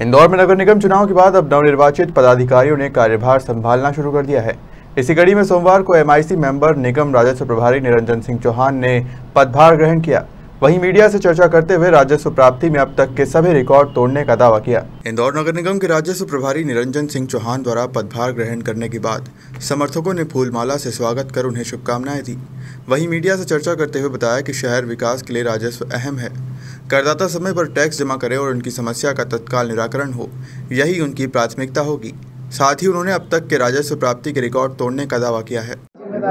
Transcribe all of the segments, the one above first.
इंदौर में नगर निगम चुनाव के बाद अब नवनिर्वाचित पदाधिकारियों ने कार्यभार संभालना शुरू कर दिया है। इसी कड़ी में सोमवार को एमआईसी मेंबर निगम राजस्व प्रभारी निरंजन सिंह चौहान ने पदभार ग्रहण किया। वहीं मीडिया से चर्चा करते हुए राजस्व प्राप्ति में अब तक के सभी रिकॉर्ड तोड़ने का दावा किया। इंदौर नगर निगम के राजस्व प्रभारी निरंजन सिंह चौहान द्वारा पदभार ग्रहण करने के बाद समर्थकों ने फूलमाला से स्वागत कर उन्हें शुभकामनाएं दी। वहीं मीडिया से चर्चा करते हुए बताया कि शहर विकास के लिए राजस्व अहम है। करदाता समय पर टैक्स जमा करे और उनकी समस्या का तत्काल निराकरण हो, यही उनकी प्राथमिकता होगी। साथ ही उन्होंने अब तक के राजस्व प्राप्ति के रिकॉर्ड तोड़ने का दावा किया है।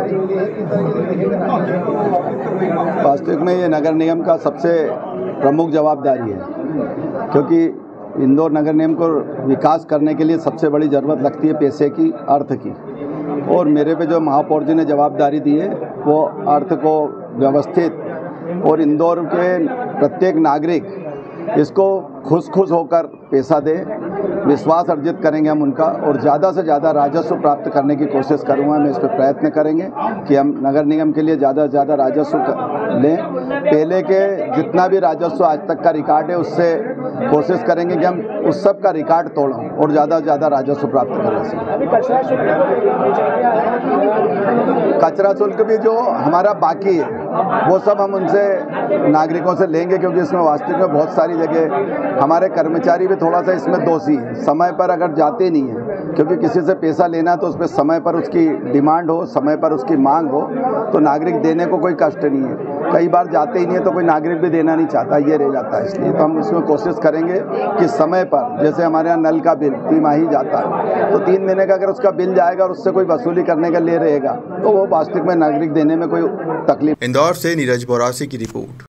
वास्तविक में ये नगर निगम का सबसे प्रमुख जवाबदारी है, क्योंकि इंदौर नगर निगम को विकास करने के लिए सबसे बड़ी ज़रूरत लगती है पैसे की, अर्थ की। और मेरे पे जो महापौर जी ने जवाबदारी दी है वो अर्थ को व्यवस्थित और इंदौर के प्रत्येक नागरिक इसको खुश होकर पैसा दे, विश्वास अर्जित करेंगे हम उनका, और ज़्यादा से ज़्यादा राजस्व प्राप्त करने की कोशिश करूँगा। मैं इस पर प्रयत्न करेंगे कि हम नगर निगम के लिए ज़्यादा से ज़्यादा राजस्व लें। पहले के जितना भी राजस्व आज तक का रिकॉर्ड है उससे कोशिश करेंगे कि हम उस सब का रिकॉर्ड तोड़ें और ज़्यादा से ज़्यादा राजस्व प्राप्त कर सकें। कचरा शुल्क भी जो हमारा बाकी है वो सब हम उनसे नागरिकों से लेंगे, क्योंकि इसमें वास्तविक में बहुत सारी जगह हमारे कर्मचारी भी थोड़ा सा इसमें दोषी हैं। समय पर अगर जाते नहीं हैं, क्योंकि किसी से पैसा लेना तो उस पर समय पर उसकी डिमांड हो, समय पर उसकी मांग हो, तो नागरिक देने को कोई कष्ट नहीं है। कई बार जाते ही नहीं है तो कोई नागरिक भी देना नहीं चाहता, ये रह जाता है। इसलिए तो हम इसमें कोशिश करेंगे कि समय पर, जैसे हमारे यहाँ नल का बिल तिमाही जाता है, तो 3 महीने का अगर उसका बिल जाएगा और उससे कोई वसूली करने का ले रहेगा तो वो वास्तविक में नागरिक देने में कोई तकलीफ। इंदौर से नीरज बोरासी की रिपोर्ट।